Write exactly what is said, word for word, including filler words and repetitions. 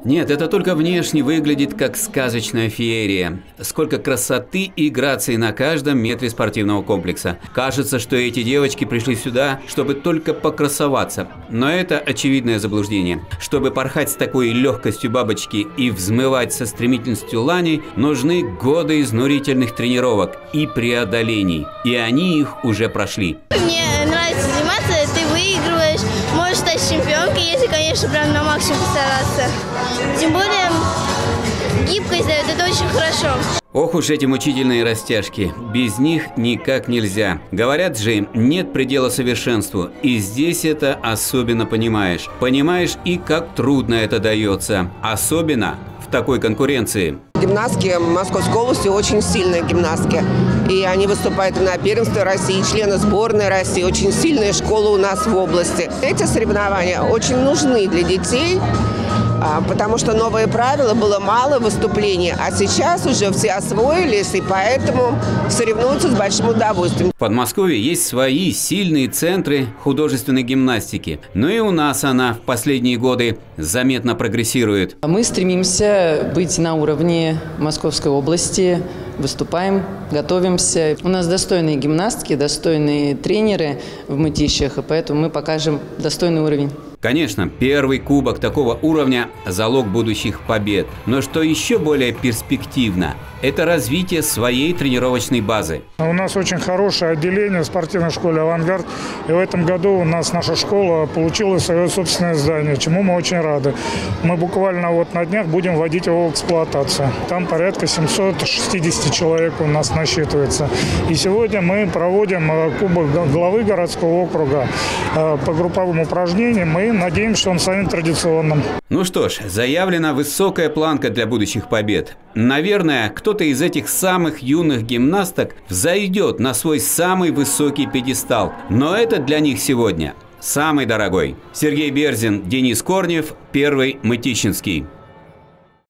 Нет, это только внешне выглядит как сказочная феерия. Сколько красоты и грации на каждом метре спортивного комплекса. Кажется, что эти девочки пришли сюда, чтобы только покрасоваться. Но это очевидное заблуждение. Чтобы порхать с такой легкостью бабочки и взмывать со стремительностью лани, нужны годы изнурительных тренировок и преодолений. И они их уже прошли. Мне нравится заниматься, ты выигрываешь, можешь стать чемпионкой, если, конечно, прям на максимум постараться. Тем более гибкость дает, это очень хорошо. Ох уж эти мучительные растяжки. Без них никак нельзя. Говорят же, нет предела совершенству. И здесь это особенно понимаешь. Понимаешь и как трудно это дается. Особенно в такой конкуренции. Гимнастки Московской области очень сильные гимнастки. И они выступают на первенстве России, члены сборной России. Очень сильные школы у нас в области. Эти соревнования очень нужны для детей, потому что новые правила, было мало выступлений, а сейчас уже все освоились, и поэтому соревнуются с большим удовольствием. В Подмосковье есть свои сильные центры художественной гимнастики. Но и у нас она в последние годы заметно прогрессирует. Мы стремимся быть на уровне Московской области, выступаем, готовимся. У нас достойные гимнастки, достойные тренеры в Мытищах, и поэтому мы покажем достойный уровень. Конечно, первый кубок такого уровня – залог будущих побед. Но что еще более перспективно – это развитие своей тренировочной базы. У нас очень хорошее отделение в спортивной школе «Авангард». И в этом году у нас наша школа получила свое собственное здание, чему мы очень рады. Мы буквально вот на днях будем вводить его в эксплуатацию. Там порядка семисот шестидесяти человек у нас насчитывается. И сегодня мы проводим кубок главы городского округа по групповым упражнениям. Мы надеемся, что он станет традиционным. Ну что ж, заявлена высокая планка для будущих побед. Наверное, кто-то из этих самых юных гимнасток взойдет на свой самый высокий пьедестал. Но это для них сегодня самый дорогой. Сергей Берзин, Денис Корнев, Первый Мытищинский.